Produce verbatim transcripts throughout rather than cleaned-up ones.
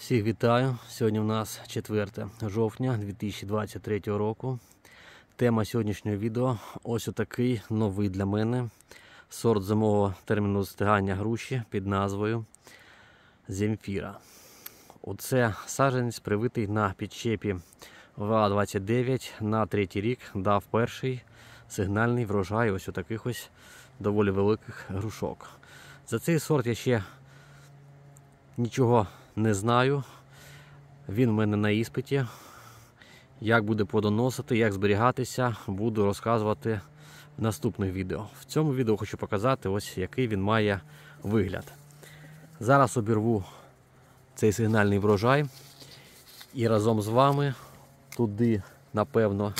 Всіх вітаю! Сьогодні у нас четверте жовтня дві тисячі двадцять третього року. Тема сьогоднішнього відео – ось отакий новий для мене сорт зимового терміну застигання груші під назвою Земфіра. Оце саджанець, привитий на підчепі В А двадцять дев'ять, на третій рік дав перший сигнальний врожай ось отаких ось доволі великих грушок. За цей сорт я ще нічого не знаю, він в мене на іспиті. Як буде плодоносити, як зберігатися, буду розказувати в наступних відео. В цьому відео хочу показати, ось який він має вигляд. Зараз обірву цей сигнальний врожай і разом з вами туди, напевно,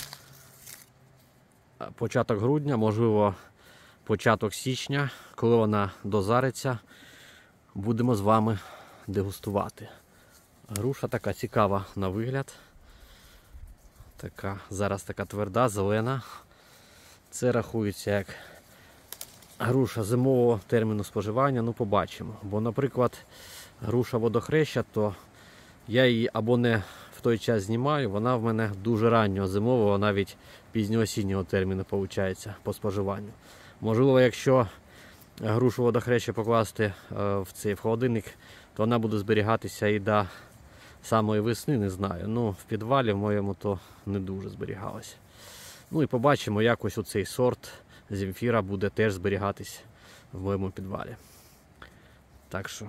початок грудня, можливо, початок січня, коли вона дозариться, будемо з вами дегустувати. Груша така цікава на вигляд. Така, зараз така тверда, зелена. Це рахується як груша зимового терміну споживання, ну побачимо. Бо, наприклад, груша водохреща, то я її або не в той час знімаю, вона в мене дуже раннього зимового, навіть пізньоосіннього терміну виходить по споживанню. Можливо, якщо грушу водохреща покласти в цей в холодильник, то вона буде зберігатися і до самої весни, не знаю. Ну, в підвалі в моєму то не дуже зберігалося. Ну і побачимо, як ось оцей сорт Земфіра буде теж зберігатись в моєму підвалі. Так що.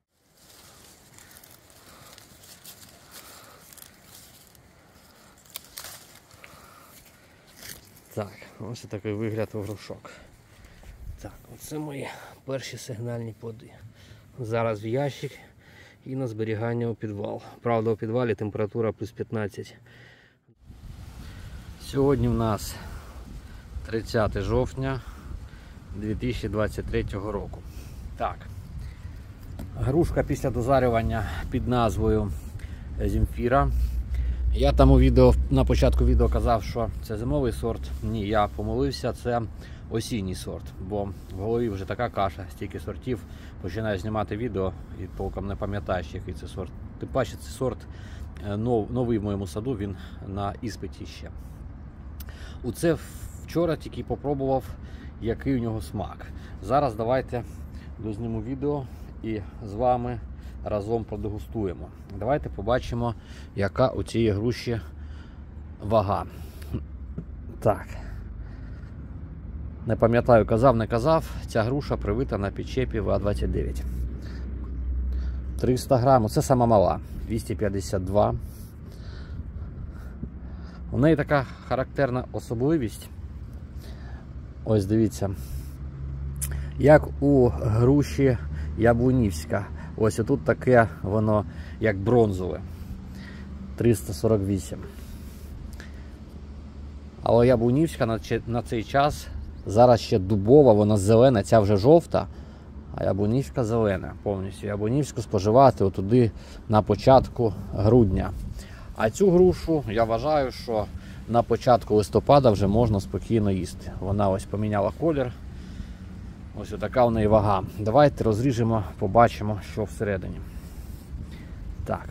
Так, ось такий вигляд у грушок. Так, оце мої перші сигнальні плоди. Зараз в ящик і на зберігання у підвал. Правда, у підвалі температура плюс п'ятнадцять. Сьогодні в нас тридцяте жовтня дві тисячі двадцять третього року. Так, грушка після дозарювання під назвою Земфіра. Я там у відео, на початку відео казав, що це зимовий сорт. Ні, я помилився, це осінній сорт, бо в голові вже така каша, стільки сортів, починаю знімати відео і толком не пам'ятаєш, який це сорт. Тим паче, це сорт новий в моєму саду, він на іспиті ще. Оце вчора тільки попробував, який у нього смак. Зараз давайте дозніму відео і з вами разом продегустуємо. Давайте побачимо, яка у цієї груші вага. Так. Не пам'ятаю, казав, не казав, ця груша привита на підчепі В А двадцять дев'ять. триста грамів, це сама мала, двісті п'ятдесят два. У неї така характерна особливість. Ось дивіться, як у груші яблунівська. Ось тут таке воно, як бронзове. триста сорок вісім. Але яблунівська на цей час зараз ще дубова, вона зелена, ця вже жовта, а яблунівська зелена повністю. Яблунівську споживати отуди на початку грудня. А цю грушу я вважаю, що на початку листопада вже можна спокійно їсти. Вона ось поміняла колір. Ось така в неї вага. Давайте розріжемо, побачимо, що всередині. Так.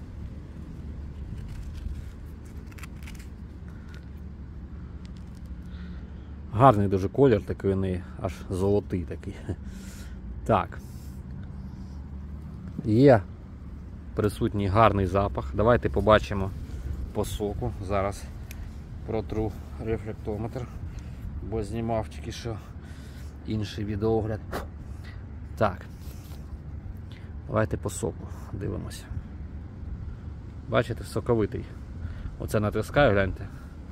Гарний дуже колір, такий у неї, аж золотий такий. Так. Є присутній гарний запах. Давайте побачимо по соку. Зараз протру рефлектометр, бо знімав тільки що інший відеоогляд. Так. Давайте по соку дивимося. Бачите, соковитий. Оце натискаю, гляньте.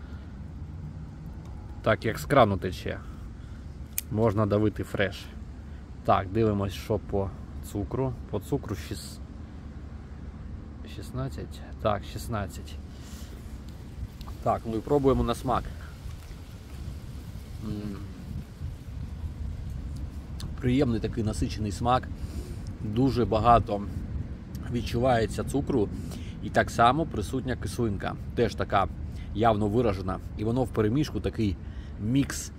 Так, як з крану тече. Можна давити фреш. Так, дивимось, що по цукру. По цукру шістнадцять. Так, шістнадцять. Так, ну і пробуємо на смак. М-м. Приємний такий насичений смак. Дуже багато відчувається цукру. І так само присутня кислинка. Теж така явно виражена. І воно в перемішку такий мікс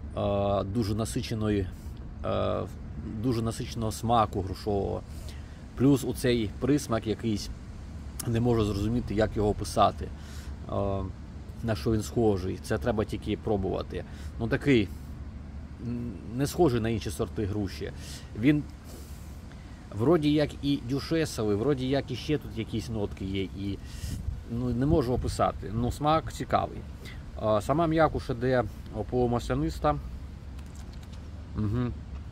е, дуже насиченої, е, дуже насиченого смаку грушового Плюс у цей присмак якийсь, не можу зрозуміти, як його описати, на що він схожий. Це треба тільки пробувати. Ну такий, не схожий на інші сорти груші. Він вроді як і дюшесовий, вроді як і ще тут якісь нотки є. І ну, не можу описати. Ну, смак цікавий. Сама м'якуш іде полумасляниста. Угу.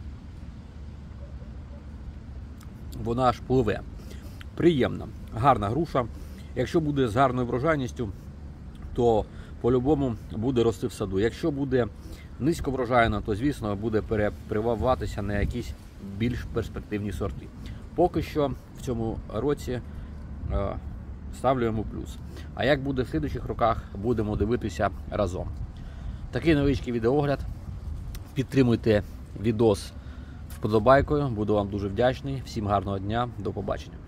Вона аж пливе. Приємна, гарна груша. Якщо буде з гарною врожайністю, то по-любому буде рости в саду. Якщо буде низько врожайна, то, звісно, буде переприваватися на якісь більш перспективні сорти. Поки що в цьому році е, ставлю йому плюс. А як буде в слідуючих роках, будемо дивитися разом. Такий невеличкий відеоогляд. Підтримуйте відос вподобайкою. Буду вам дуже вдячний. Всім гарного дня. До побачення.